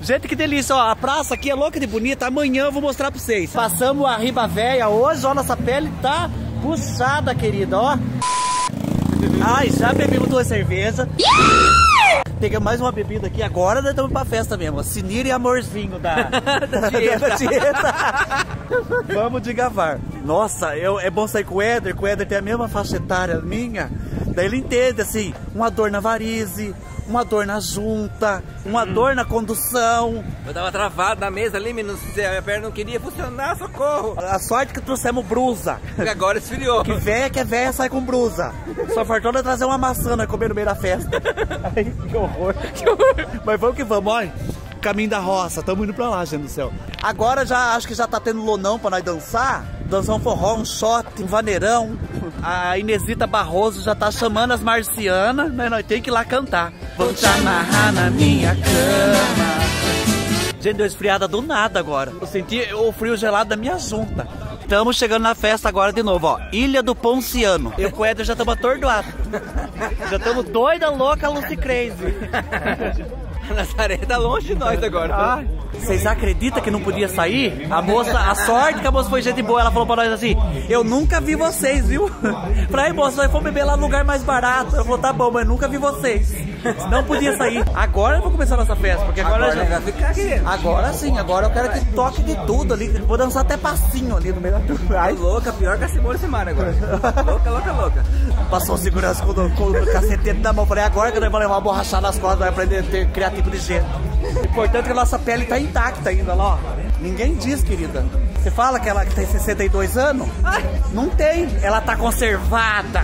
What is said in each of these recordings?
Gente, que delícia, ó, a praça aqui é louca de bonita. Amanhã eu vou mostrar pra vocês. Passamos a Riba Véia hoje, ó, nossa pele tá puxada, querida, ó. Ai, já bebemos 2 cervejas. Pegamos mais uma bebida aqui, agora nós estamos pra festa mesmo. Sinira e amorzinho da dieta. Vamos de gavar. Nossa, é bom sair com o Éder tem a mesma faixa etária minha. Daí ele entende, assim, uma dor na varize, uma dor na junta, uma dor na condução. Eu tava travado na mesa ali, menino, minha perna não queria funcionar, socorro. A sorte que trouxemos brusa. E agora esfriou. Que véia sai com brusa. Só faltou nós trazer uma maçã, nós comer no meio da festa. Ai, que horror. Mas vamos que vamos, olha. Caminho da roça, estamos indo pra lá, gente do céu. Agora já acho que já tá tendo lonão pra nós dançar. Dançar um forró, um shot, um vaneirão. A Inesita Barroso já tá chamando as marcianas, né? Nós temos que ir lá cantar. Vou te amarrar na minha cama. Gente, deu esfriada do nada agora. Eu senti o frio gelado da minha junta. Estamos chegando na festa agora de novo, ó. Ilha do Ponciano. Eu com o Éder já estamos atordoados. Já estamos doida, louca, Lucy Crazy. A Nazaré tá longe de nós agora. Vocês acreditam que não podia sair? A moça, a sorte que a moça foi gente boa, ela falou pra nós assim: eu nunca vi vocês, viu? Falei, moça, nós fomos beber lá no lugar mais barato. Ela falou, tá bom, mas nunca vi vocês. Não podia sair. Agora eu vou começar a nossa festa, porque agora já vai ficar aqui. Agora sim, agora eu quero que toque de tudo ali. Vou dançar até passinho ali no meio da turma. Ai, louca, pior que a Simone Simara agora. Louca. Passou o segurança com o cacetete na mão. Falei, agora que nós vamos levar uma borrachada nas costas, vai aprender a ter criativo de jeito. O importante é que a nossa pele tá intacta ainda, ó. Ninguém diz, querida. Você fala que ela tem 62 anos? Não tem. Ela tá conservada.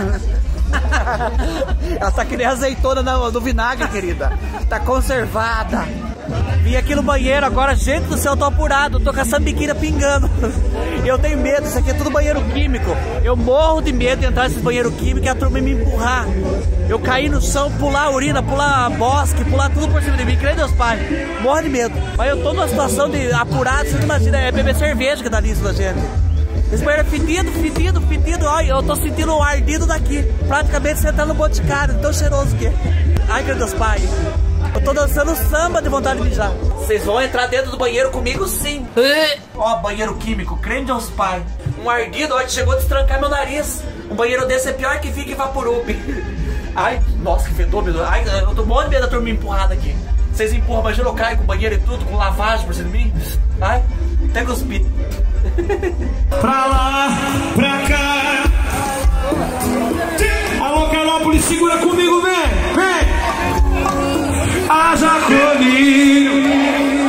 Ela tá que nem azeitona no vinagre, querida. Tá conservada. Vim aqui no banheiro agora, gente do céu, eu tô apurado. Tô com a sambiquira pingando. Eu tenho medo, isso aqui é tudo banheiro químico. Eu morro de medo de entrar nesse banheiro químico e a turma me empurrar. Eu cair no chão, pular a urina, pular bosque, pular tudo por cima de mim. Creio Deus Pai, morro de medo. Mas eu tô numa situação de apurado, você não imagina, é beber cerveja que dá nisso da gente. Esse banheiro é fedido, olha, eu tô sentindo o ardido daqui. Praticamente sentando no boticário, tão cheiroso que é. Ai, creio Deus Pai. Eu tô dançando samba de vontade de mijar. Vocês vão entrar dentro do banheiro comigo sim. Ó, banheiro químico, creme Deus Pai. Um ardido, ó, chegou a destrancar meu nariz. Um banheiro desse é pior que fica em Vaporub. Ai, nossa, que fedor, meu Deus. Ai, eu tô morrendo de medo da turma empurrada aqui. Vocês empurram, imagina eu caio com o banheiro e tudo, com lavagem por cima de mim. Ai, até cuspi. Pra lá, pra cá. Alô, Carlópolis, segura comigo, vem! Haja comigo.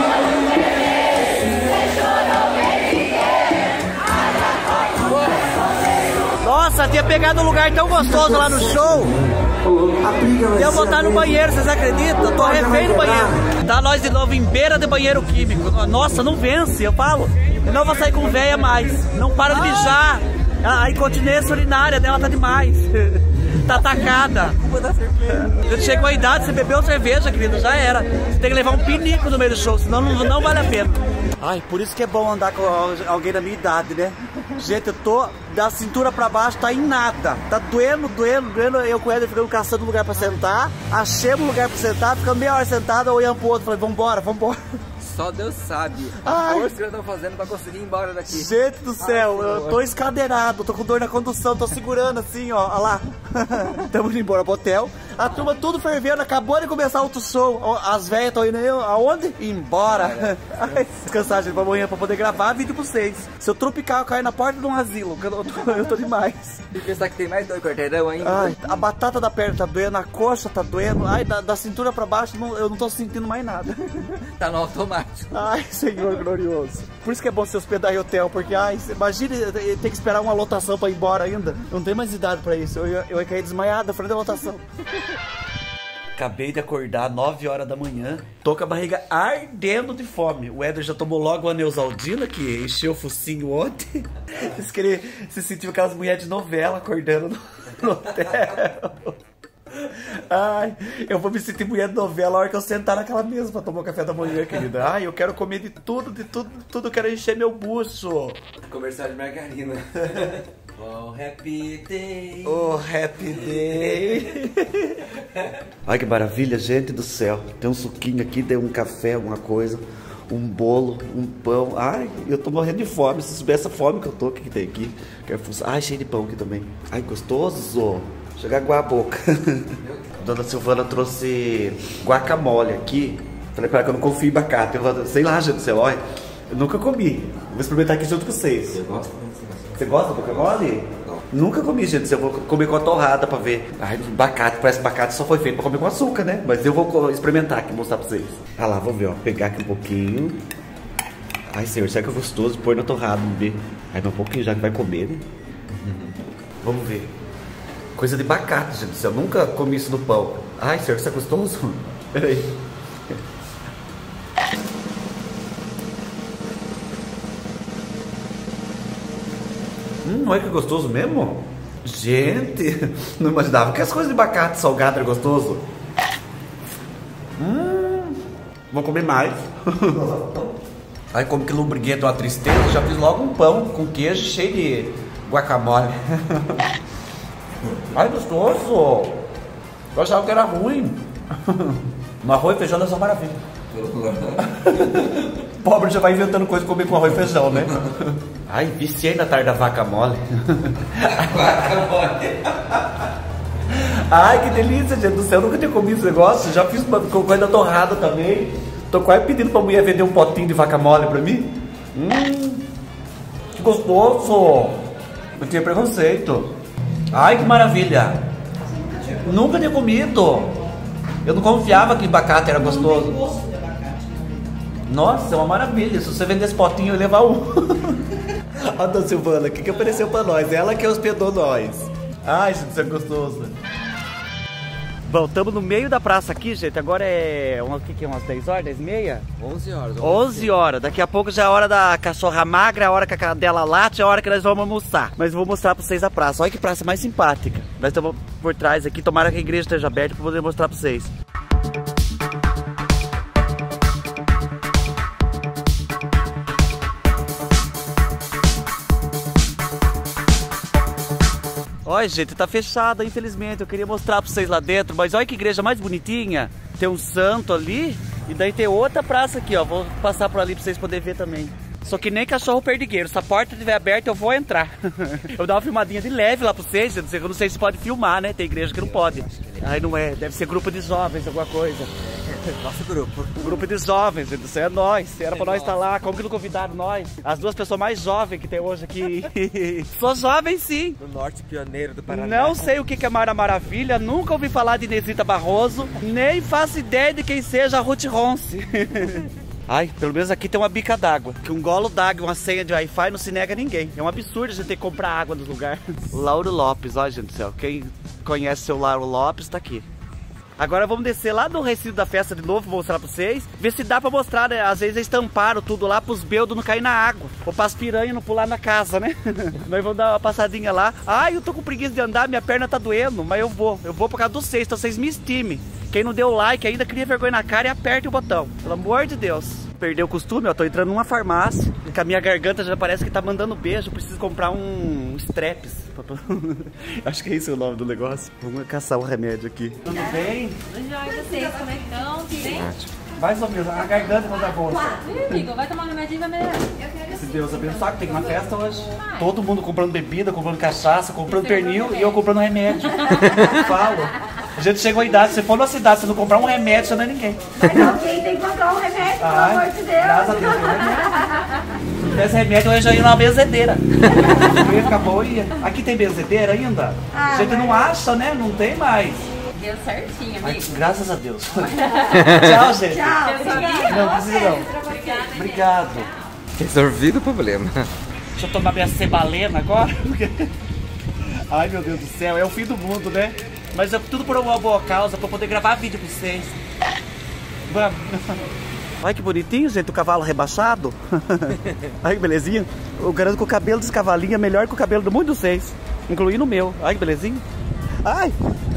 Nossa, tinha pegado um lugar tão gostoso lá no show. Eu vou estar no banheiro, vocês acreditam? Eu tô refém no banheiro. Tá nós de novo em beira de banheiro químico. Nossa, não vence, eu falo. Eu não vou sair com véia mais. Não para de mijar. A incontinência urinária dela tá demais. Tá atacada. Chegou a idade, você bebeu cerveja, querido, já era. Você tem que levar um pinico no meio do show, senão não vale a pena. Ai, por isso que é bom andar com alguém da minha idade, né? Gente, eu tô da cintura pra baixo, tá em nada. Tá doendo. Eu com o Éder ficando caçando um lugar pra sentar. Achemos um lugar pra sentar, ficando meia hora sentada, olhando pro outro, falei, vambora. Só Deus sabe a força que eu tô fazendo pra conseguir ir embora daqui. Gente do céu, eu tô escadeirado, tô com dor na condução, tô segurando assim, ó lá. Tamo indo embora pro hotel. A turma tudo fervendo, acabou de começar outro show. As velhas estão indo aonde? Embora. Ai, descansar, gente, pra amanhã pra poder gravar vídeo pra vocês. Se eu tropicar, eu caio na porta de um asilo. Eu tô demais. E pensar que tem mais 2 quarteirão ainda. Ai, a batata da perna tá doendo, a coxa tá doendo. Ai, da cintura pra baixo eu não tô sentindo mais nada. Tá no automático. Ai, Senhor glorioso. Por isso que é bom se hospedar em hotel, porque, ai, imagina ter que esperar uma lotação pra ir embora ainda. Eu não tenho mais idade pra isso. Eu ia cair desmaiado na frente da lotação. Acabei de acordar 9 horas da manhã. Tô com a barriga ardendo de fome. O Éder já tomou logo a Neusaldina, que encheu o focinho ontem. Se sentiu aquelas mulheres de novela acordando no hotel. Ai, eu vou me sentir mulher de novela a hora que eu sentar naquela mesa pra tomar o café da manhã, querida. Ai, eu quero comer de tudo, eu quero encher meu bucho. Comercial de margarina. Oh, happy day. Oh, happy day. Ai, que maravilha, gente do céu. Tem um suquinho aqui, tem um café, alguma coisa, um bolo, um pão. Ai, eu tô morrendo de fome. Se souber essa fome que eu tô, o que tem aqui? Ai, cheio de pão aqui também. Ai, gostoso. Chega a aguar a boca. Dona Silvana trouxe guacamole aqui. Falei pra ela que eu não confio em abacate. Sei lá, gente do céu, olha. Eu nunca comi. Vou experimentar aqui junto com vocês. Você gosta do guacamole? Não. Nunca comi, gente. Eu vou comer com a torrada pra ver. Ai, abacate, parece que abacate só foi feito pra comer com açúcar, né? Mas eu vou experimentar aqui e mostrar pra vocês. Ah lá, vou ver, ó. Pegar aqui um pouquinho. Ai, senhor, será que é gostoso? Pôr na torrada, vamos ver. Ai, um pouquinho já que vai comer, né? Vamos ver. Coisa de abacate, gente. Eu nunca comi isso no pão. Ai, senhor, isso é gostoso? Peraí. Olha que gostoso mesmo. Gente, não imaginava que as coisas de abacate salgado eram gostoso. Vou comer mais. Ai, como que lubriguento, uma tristeza. Já fiz logo um pão com queijo cheio de guacamole. Ai, gostoso. Eu achava que era ruim. No arroz e feijão é só maravilha. Pobre já vai inventando coisa pra comer com arroz e feijão, né? Ai, viciei na tarde da vaca mole. Vaca mole. Ai, que delícia, gente do céu. Eu nunca tinha comido esse negócio. Já fiz uma coisa torrada também. Tô quase pedindo pra mulher vender um potinho de vaca mole pra mim. Que gostoso. Eu tinha preconceito. Ai, que maravilha. Nunca tinha comido. Eu não confiava que abacate era gostoso. Nossa, é uma maravilha. Se você vender esse potinho, eu ia levar um. Olha a Dona Silvana, o que apareceu pra nós? Ela que hospedou nós. Ai, gente, isso é gostoso. Bom, estamos no meio da praça aqui, gente. Agora é umas 10 horas, 10h30? 11 horas. 11 horas. Daqui a pouco já é a hora da cachorra magra, a hora que a cadela late, é a hora que nós vamos almoçar. Mas eu vou mostrar pra vocês a praça. Olha que praça mais simpática. Nós estamos por trás aqui. Tomara que a igreja esteja aberta pra poder mostrar pra vocês. Olha, gente, tá fechada, infelizmente. Eu queria mostrar pra vocês lá dentro, mas olha que igreja mais bonitinha. Tem um santo ali e daí tem outra praça aqui, ó. Vou passar por ali pra vocês poderem ver também. Só que nem cachorro perdigueiro. Se a porta estiver aberta, eu vou entrar. Eu vou dar uma filmadinha de leve lá pra vocês. Eu não sei se pode filmar, né? Tem igreja que não pode. Ai, não é. Deve ser grupo de jovens, alguma coisa. Nosso grupo. Grupo de jovens, isso é nós. Era pra nós estar lá. Como que não convidaram nós? As duas pessoas mais jovens que tem hoje aqui. Sou jovem, sim. Do norte pioneiro do Paraná. Não sei o que é Mara Maravilha. Nunca ouvi falar de Inesita Barroso. Nem faço ideia de quem seja a Ruth Ronce. Ai, pelo menos aqui tem uma bica d'água. Que um golo d'água e uma senha de Wi-Fi não se nega a ninguém. É um absurdo a gente ter que comprar água no lugar. Lauro Lopes, ó, gente do céu. Quem conhece o seu Lauro Lopes tá aqui. Agora vamos descer lá no recinto da festa de novo, vou mostrar pra vocês. Ver se dá pra mostrar, né? Às vezes eles tamparam tudo lá pros beldos não cair na água. Ou pras piranhas não pular na casa, né? Nós vamos dar uma passadinha lá. Ai, eu tô com preguiça de andar, minha perna tá doendo. Mas eu vou por causa dos vocês, então vocês me estimem. Quem não deu like ainda cria vergonha na cara e aperte o botão. Pelo amor de Deus. Perdeu o costume, eu tô entrando numa farmácia. Com a minha garganta já parece que tá mandando beijo. Preciso comprar um straps. Acho que é esse o nome do negócio. Vamos caçar um remédio aqui. Tudo bem? Joia, vocês como é que estão? Tudo bem? Mais ou menos, a garganta não dá bolsa. Amigo, vai tomar um remedinho e vai melhorar. Se Deus abençoar, que tem uma festa hoje. Todo mundo comprando bebida, comprando cachaça, comprando pernil e eu comprando remédio. Falo. A gente chegou à idade, se for numa cidade, se não comprar um remédio, você não é ninguém. Mas alguém tem que comprar um remédio, pelo amor de Deus. Graças a Deus, tem remédio. Se tivesse remédio, eu já ia numa benzedeira. Eu ia ficar boa e ia. Aqui tem benzedeira ainda? A gente não acha, né? Não tem mais. Deu certinho, amigo. Ai, graças a Deus. Tchau, gente. Tchau. Não precisa não. Obrigado. Resolvido o problema. Deixa eu tomar minha cebalena agora. Ai, meu Deus do céu, é o fim do mundo, né? Mas é tudo por uma boa causa, pra poder gravar vídeo pra vocês. Vamos. Olha que bonitinho, gente, o cavalo rebaixado. Olha que belezinha. Eu garanto que o cabelo desse cavalinho é melhor que o cabelo de muitos de vocês, incluindo o meu. Olha que belezinha. Ai.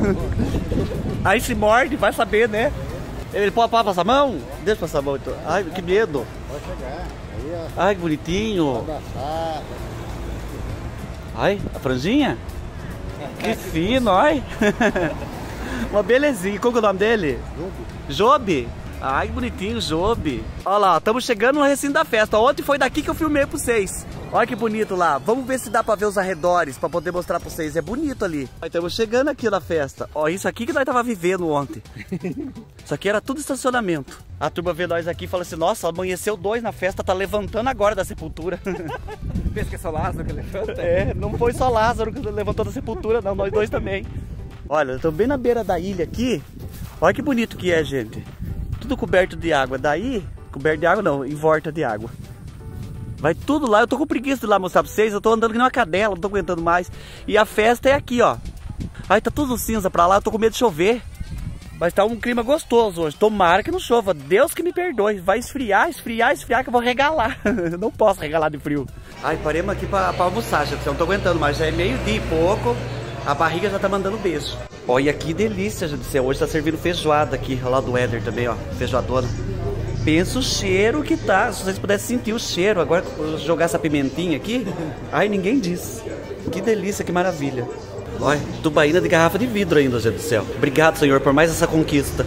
Aí se morde, vai saber, né? Ele pode passar a mão? Deixa eu passar a mão então. Ai, que medo. Pode chegar. Aí, ó. Ai, que bonitinho. Abraçar. Ai, a franjinha? Que fino, ai. Uma belezinha. Qual que é o nome dele? Jobe. Ai, que bonitinho, Jobe. Olha lá, estamos chegando no recinto da festa. Ontem foi daqui que eu filmei pra vocês. Olha que bonito lá. Vamos ver se dá pra ver os arredores, pra poder mostrar pra vocês. É bonito ali. Estamos chegando aqui na festa. Ó, isso aqui que nós tava vivendo ontem. Isso aqui era tudo estacionamento. A turma vê nós aqui e fala assim, nossa, amanheceu 2 na festa, tá levantando agora da sepultura. Pensa que é só Lázaro que levanta? É, não foi só Lázaro que levantou da sepultura, não, nós dois também. Olha, estamos bem na beira da ilha aqui. Olha que bonito que é, gente. Tudo coberto de água. Daí, coberto de água não, em volta de água. Vai tudo lá, eu tô com preguiça de ir lá mostrar pra vocês. Eu tô andando que nem uma cadela, não tô aguentando mais. E a festa é aqui, ó. Aí tá tudo cinza pra lá, eu tô com medo de chover. Mas tá um clima gostoso hoje. Tomara que não chova. Deus que me perdoe. Vai esfriar, esfriar, esfriar que eu vou regalar. Não posso regalar de frio. Ai, paremos aqui pra almoçar, gente. Eu não tô aguentando mais. Já é meio-dia e pouco. A barriga já tá mandando beijo. Olha que delícia, gente do céu. Hoje tá servindo feijoada aqui. Olha lá do Éder também, ó. Feijoadona. Pensa o cheiro que tá. Se vocês pudessem sentir o cheiro. Agora, jogar essa pimentinha aqui. Ai, ninguém diz. Que delícia, que maravilha. Olha, tubaína de garrafa de vidro ainda, gente do céu. Obrigado, Senhor, por mais essa conquista.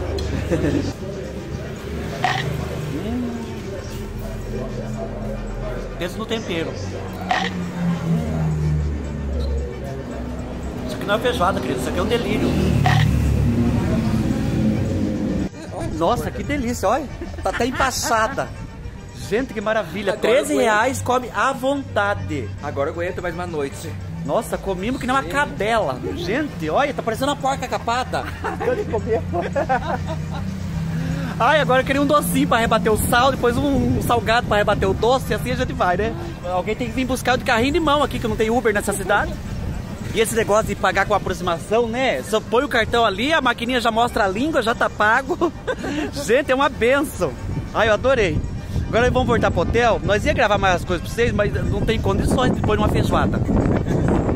Pensa no tempero. Isso aqui não é feijoada, querido. Isso aqui é um delírio. Nossa, que delícia, olha. Tá até empachada. Gente, que maravilha. R$13, come à vontade. Agora eu aguento mais uma noite. Nossa, comimos que nem uma cadela. Gente, olha, tá parecendo uma porca capada. Eu nem comer. Ai, agora eu queria um docinho pra rebater o sal, depois um salgado pra rebater o doce, e assim a gente vai, né? Alguém tem que vir buscar de carrinho de mão aqui, que não tem Uber nessa cidade. E esse negócio de pagar com aproximação, né? Só põe o cartão ali, a maquininha já mostra a língua, já tá pago. Gente, é uma benção. Ai, eu adorei. Agora vamos voltar pro hotel. Nós ia gravar mais as coisas pra vocês, mas não tem condições de pôr uma feijoada.